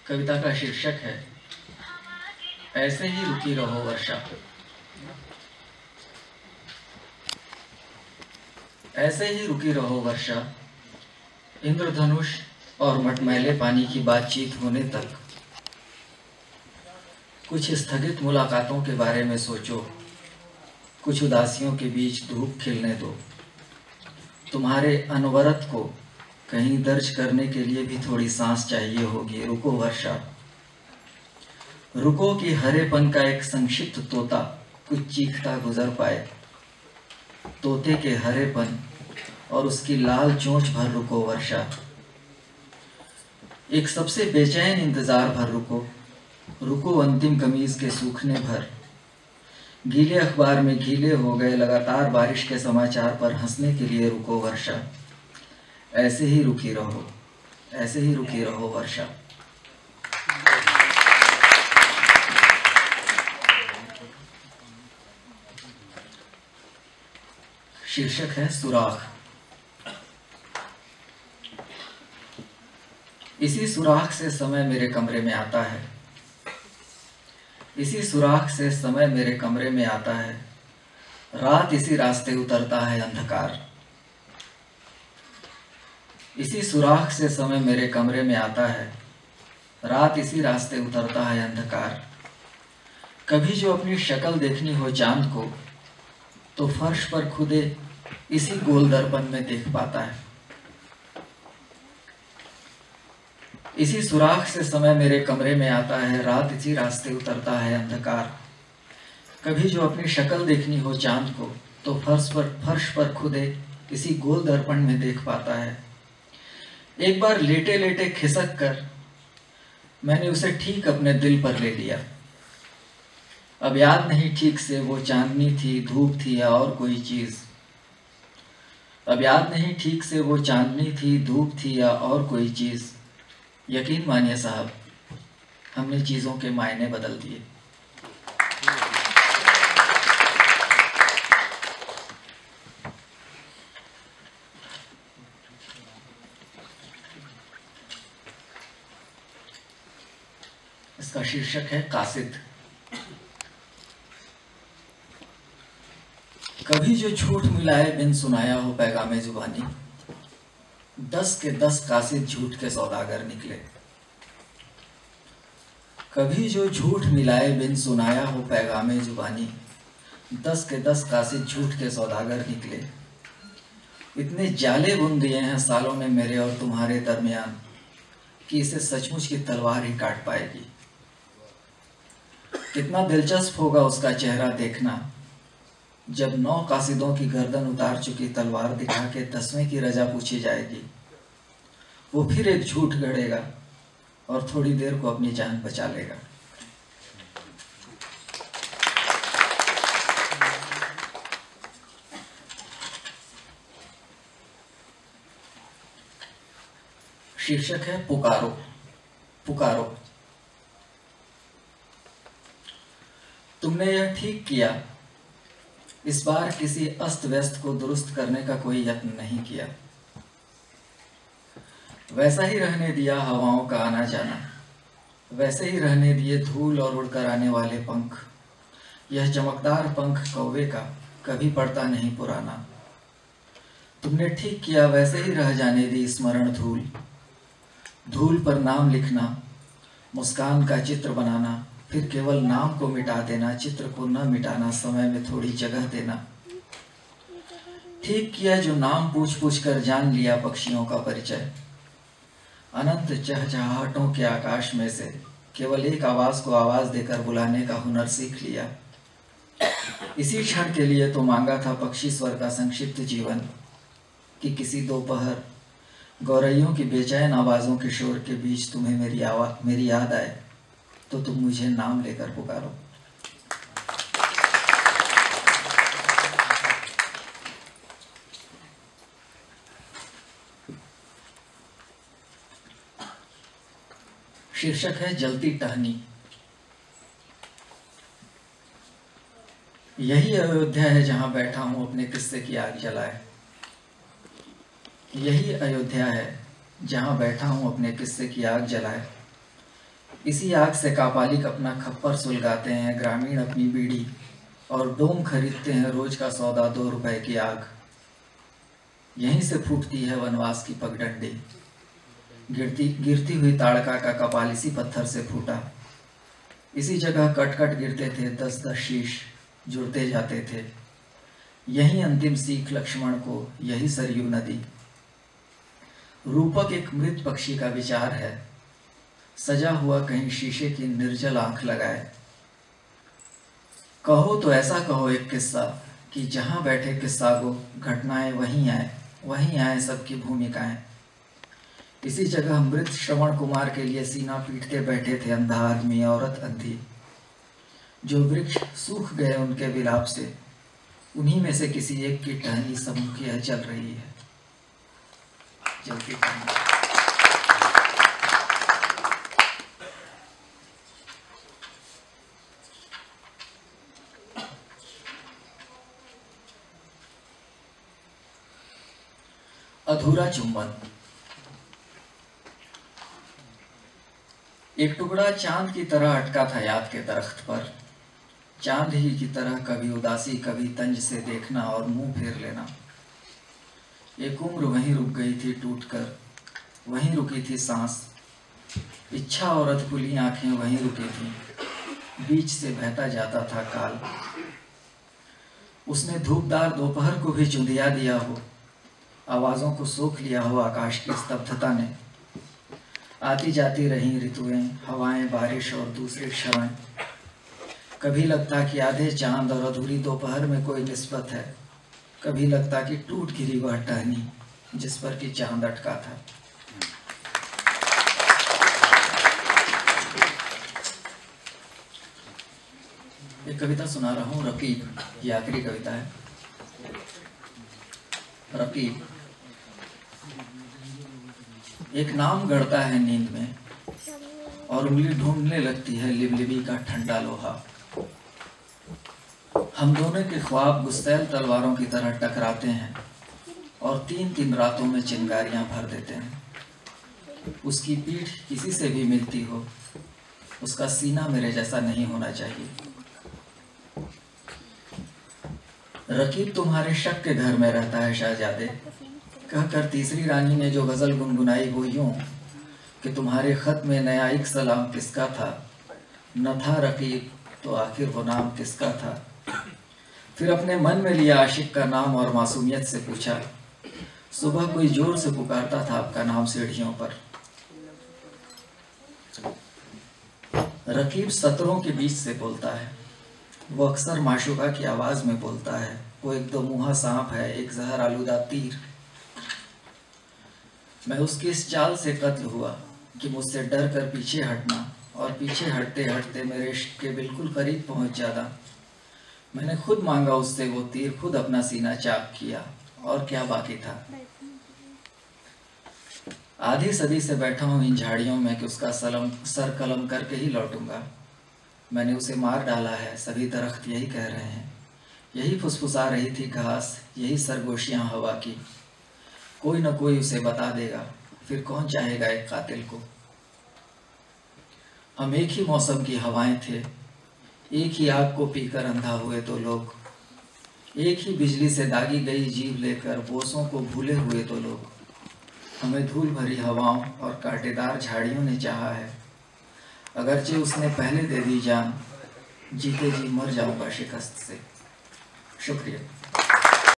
कविता का शीर्षक है ऐसे ही रुकी रहो वर्षा। ऐसे ही रुकी रहो वर्षा, इंद्रधनुष और मटमैले पानी की बातचीत होने तक। कुछ स्थगित मुलाकातों के बारे में सोचो, कुछ उदासियों के बीच धूप खिलने दो। तुम्हारे अनवरत को कहीं दर्ज करने के लिए भी थोड़ी सांस चाहिए होगी। रुको वर्षा, रुको कि हरेपन का एक संक्षिप्त तोता कुछ चीखता गुजर पाए। तोते के हरेपन और उसकी लाल चोंच भर रुको वर्षा। एक सबसे बेचैन इंतजार भर रुको, रुको अंतिम कमीज के सूखने भर। गीले अखबार में गीले हो गए लगातार बारिश के समाचार पर हंसने के लिए रुको वर्षा। ऐसे ही रुकी रहो, ऐसे ही रुकी रहो वर्षा। शीर्षक है सुराख। इसी सुराख से समय मेरे कमरे में आता है, इसी सुराख से समय मेरे कमरे में आता है। रात इसी रास्ते उतरता है अंधकार। इसी सुराख से समय मेरे कमरे में आता है, रात इसी रास्ते उतरता है अंधकार। कभी जो अपनी शक्ल देखनी हो चांद को, तो फर्श पर खुदे इसी गोल दर्पण में देख पाता है। इसी सुराख से समय मेरे कमरे में आता है, रात इसी रास्ते उतरता है अंधकार। कभी जो अपनी शक्ल देखनी हो चांद को, तो फर्श पर खुदे इसी गोल दर्पण में देख पाता है। एक बार लेटे लेटे खिसक कर मैंने उसे ठीक अपने दिल पर ले लिया। अब याद नहीं ठीक से वो चांदनी थी, धूप थी या और कोई चीज। अब याद नहीं ठीक से वो चांदनी थी, धूप थी या और कोई चीज। यकीन मानिए साहब, हमने चीजों के मायने बदल दिए। इसका शीर्षक है कासिद। कभी जो झूठ मिलाए बिन सुनाया हो पैगामे जुबानी, 10 के 10 कासिद झूठ के सौदागर निकले। कभी जो झूठ मिलाए बिन सुनाया हो पैगामे जुबानी, 10 के 10 कासिद झूठ के सौदागर निकले। इतने जाले बुन दिए हैं सालों ने मेरे और तुम्हारे दरमियान कि इसे सचमुच की तलवार ही काट पाएगी। कितना दिलचस्प होगा उसका चेहरा देखना, जब 9 कासिदों की गर्दन उतार चुकी तलवार दिखा के 10वें की रजा पूछी जाएगी। वो फिर एक झूठ गढ़ेगा और थोड़ी देर को अपनी जान बचा लेगा। शीर्षक है पुकारो। पुकारो। तुमने यह ठीक किया, इस बार किसी अस्त व्यस्त को दुरुस्त करने का कोई यत्न नहीं किया। वैसा ही रहने दिया हवाओं का आना जाना, वैसे ही रहने दिए धूल और उड़कर आने वाले पंख। यह चमकदार पंख कौवे का कभी पड़ता नहीं पुराना। तुमने ठीक किया, वैसे ही रह जाने दी स्मरण धूल। धूल पर नाम लिखना, मुस्कान का चित्र बनाना, फिर केवल नाम को मिटा देना, चित्र को न मिटाना, समय में थोड़ी जगह देना। ठीक किया जो नाम पूछ पूछ कर जान लिया पक्षियों का परिचय। अनंत चहचहाहटों के आकाश में से केवल एक आवाज को आवाज देकर बुलाने का हुनर सीख लिया। इसी क्षण के लिए तो मांगा था पक्षी स्वर का संक्षिप्त जीवन, कि किसी दोपहर गौरैयों की बेचैन आवाजों के शोर के बीच तुम्हें मेरी याद आए, तो तुम मुझे नाम लेकर पुकारो। शीर्षक है जलती टहनी। यही अयोध्या है जहां बैठा हूं अपने किस्से की आग जलाए। यही अयोध्या है जहां बैठा हूं अपने किस्से की आग जलाए। इसी आग से कापालिक अपना खप्पर सुलगाते हैं ग्रामीण अपनी बीड़ी, और डोम खरीदते हैं रोज का सौदा 2 रुपए की आग। यहीं से फूटती है वनवास की पगडंडी, गिरती हुई ताड़का का कपाल इसी पत्थर से फूटा। इसी जगह कट कट गिरते थे 10-10 शीश, जुड़ते जाते थे। यही अंतिम सीख लक्ष्मण को, यही सरयू नदी। रूपक एक मृत पक्षी का विचार है, सजा हुआ कहीं शीशे की निर्जल आंख लगाए। कहो तो ऐसा कहो एक किस्सा कि जहां बैठे किस्सा को घटनाएं वहीं आए सबकी भूमिकाएं। इसी जगह मृत श्रवण कुमार के लिए सीना पीटते बैठे थे अंधा आदमी औरत अंधी। जो वृक्ष सूख गए उनके विलाप से, उन्हीं में से किसी एक की टहनी सम्मुखीय चल रही है। चलती अधूरा चुंबन। एक टुकड़ा चांद की तरह अटका था याद के दरख्त पर। चांद ही की तरह कभी उदासी कभी तंज से देखना और मुंह फेर लेना। एक उम्र वहीं रुक गई थी टूटकर, वहीं रुकी थी सांस। इच्छा और अधखुली आंखें वहीं रुकी थीं, बीच से बहता जाता था काल। उसने धूपदार दोपहर को भी चुंधिया दिया हो, आवाज़ों को सोख लिया हो आकाश की स्तब्धता ने। आती जाती रहीं ऋतुएं, हवाएं, बारिश और दूसरे क्षण। कभी लगता कि आधे चांद और अधूरी दोपहर में कोई निस्बत है, कभी लगता कि टूट गिरी वह टहनी जिस पर कि चांद अटका था। एक कविता सुना रहा हूँ, रकीब। ये आखिरी कविता है। रकीब। एक नाम गढ़ता है नींद में और उंगली ढूंढने लगती है लिबलिबी का ठंडा लोहा। हम दोनों के ख्वाब गुस्तैल तलवारों की तरह टकराते हैं और 3-3 रातों में चिंगारियां भर देते हैं। उसकी पीठ किसी से भी मिलती हो, उसका सीना मेरे जैसा नहीं होना चाहिए। रकीब तुम्हारे शक के घर में रहता है शहजादे, कहकर तीसरी रानी ने जो गजल गुनगुनाई वो यूं कि तुम्हारे खत में नया एक सलाम किसका था, न था रकीब तो आखिर वो नाम किसका था। फिर अपने मन में लिया आशिक का नाम और मासूमियत से पूछा, सुबह कोई जोर से पुकारता था आपका नाम सीढ़ियों पर। रकीब सतरों के बीच से बोलता है, वो अक्सर माशूका की आवाज में बोलता है। वो एक दो मुँहा सांप है, एक जहर आलूदा तीर। मैं उसकी इस चाल से कत्ल हुआ कि मुझसे डर कर पीछे हटना, और पीछे हटते हटते मेरे इश्क के बिल्कुल करीब पहुंच जाना। मैंने खुद मांगा उससे वो तीर, खुद अपना सीना चाक किया, और क्या बाकी था। आधी सदी से बैठा हूं इन झाड़ियों में कि उसका सर कलम करके ही लौटूंगा। मैंने उसे मार डाला है, सभी दरख्त यही कह रहे हैं। यही फुसफुसा रही थी घास, यही सरगोशियां हवा की। कोई न कोई उसे बता देगा, फिर कौन चाहेगा एक कातिल को। हम एक ही मौसम की हवाएं थे, एक ही आग को पीकर अंधा हुए तो लोग। एक ही बिजली से दागी गई जीव लेकर बोसों को भूले हुए तो लोग। हमें धूल भरी हवाओं और कांटेदार झाड़ियों ने चाहा है, अगरचे उसने पहले दे दी जान। जीते जी मर जाऊंगा शिकस्त से। शुक्रिया।